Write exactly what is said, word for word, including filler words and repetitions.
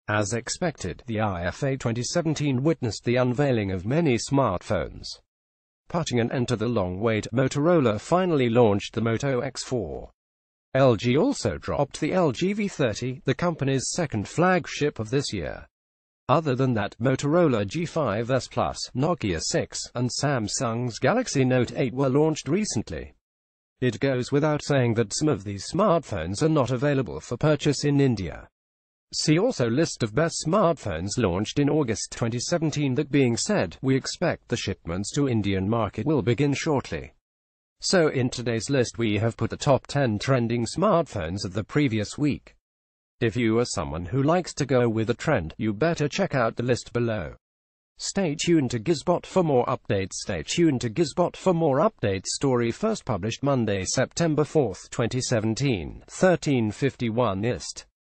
As expected, the I F A twenty seventeen witnessed the unveiling of many smartphones. Putting an end to the long wait, Motorola finally launched the Moto X four. L G also dropped the L G V thirty, the company's second flagship of this year. Other than that, Motorola G five S Plus, Nokia six, and Samsung's Galaxy Note eight were launched recently. It goes without saying that some of these smartphones are not available for purchase in India. See also list of best smartphones launched in August twenty seventeen. That being said, we expect the shipments to Indian market will begin shortly. So in today's list we have put the top ten trending smartphones of the previous week. If you are someone who likes to go with a trend, you better check out the list below. Stay tuned to Gizbot for more updates. Stay tuned to Gizbot for more updates. Story first published Monday, September fourth, twenty seventeen, thirteen fifty-one E S T.